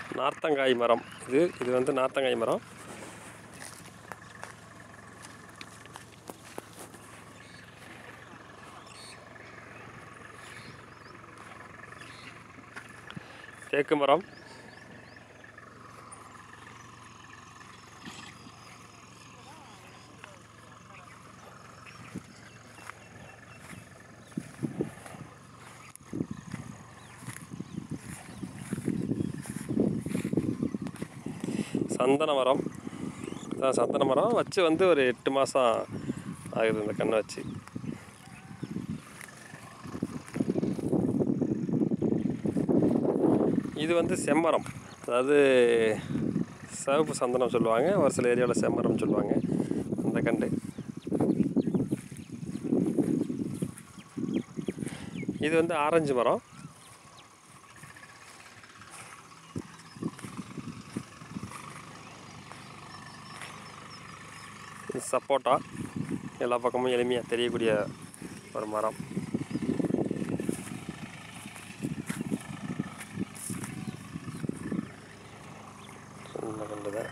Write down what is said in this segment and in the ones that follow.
நார்த்தங்காய் மரம். இது வந்து நார்த்தங்காய் மரம். தேக்கு மரம். சந்தன மரம். சந்தன மரம் வச்சு வந்து ஒரு 8 மாதம் ஆகுது இந்த கண்ணை வச்சு. இது வந்து செம்மரம், அதாவது சிவப்பு சந்தனம் சொல்லுவாங்க, ஒரு சில ஏரியாவில் செம்மரம் சொல்லுவாங்க அந்த கண்டு. இது வந்து ஆரஞ்சு மரம். இது சப்போட்டா, எல்லா பக்கமும் எளிமையாக தெரியக்கூடிய ஒரு மரம். கண்டுதான்.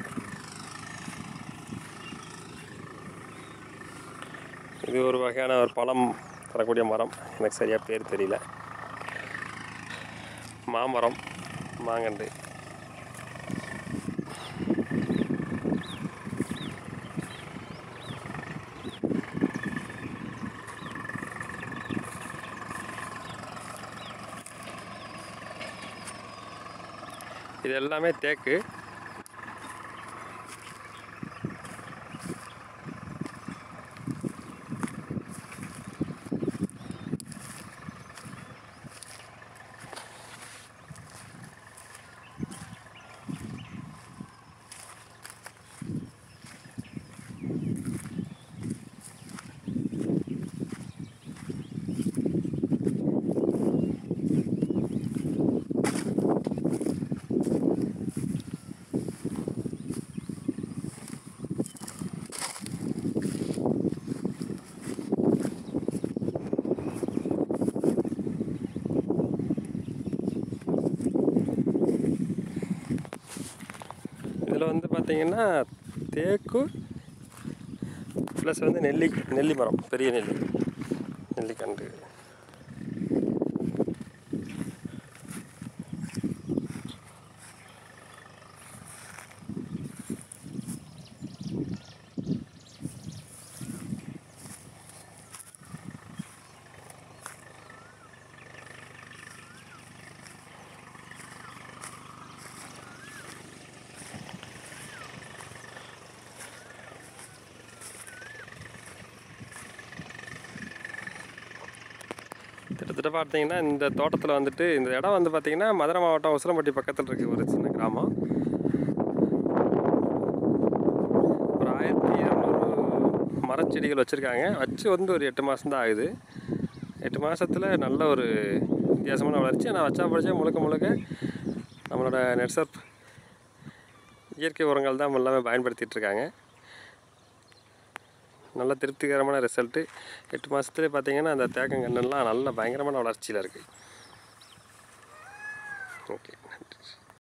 இது ஒரு வகையான ஒரு பழம் தரக்கூடிய மரம், எனக்கு சரியாக பேர் தெரியல. மாமரம், மாங்கன்று. இது எல்லாமே தேக்கு. இதில் வந்து பார்த்திங்கன்னா தேக்கு ப்ளஸ் வந்து நெல்லி மரம், பெரிய நெல்லிக்கன்று. கிட்டத்தட்ட பார்த்தீங்கன்னா இந்த தோட்டத்தில் வந்துட்டு இந்த இடம் வந்து பார்த்திங்கன்னா மதுரை மாவட்டம் உசிலம்பட்டி பக்கத்தில் இருக்குது ஒரு சின்ன கிராமம். ஒரு 1200 மரச்செடிகள் வச்சுருக்காங்க. வச்சு வந்து ஒரு 8 மாதம் தான் ஆகுது. 8 மாதத்தில் நல்ல ஒரு வித்தியாசமான வளர்ச்சி. ஆனால் வச்சா படித்தா முழுக்க நம்மளோட நெட்சர்ப் இயற்கை உரங்கள் தான் எல்லாமே பயன்படுத்திகிட்ருக்காங்க. நல்ல திருப்திகரமான ரிசல்ட்டு. 8 மாதத்துலேயே பார்த்திங்கன்னா அந்த தேக்கங்கன்னெல்லாம் நல்ல பயங்கரமான வளர்ச்சியில் இருக்குது. ஓகே.